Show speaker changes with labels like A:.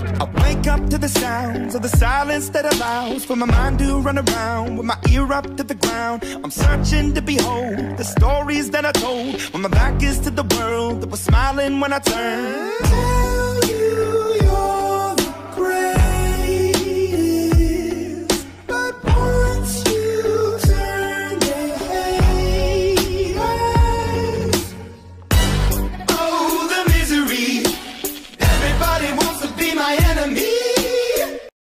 A: I wake up to the sounds of the silence that allows for my mind to run around with my ear up to the ground. I'm searching to behold the stories that I told when my back is to the world that was smiling when I turned.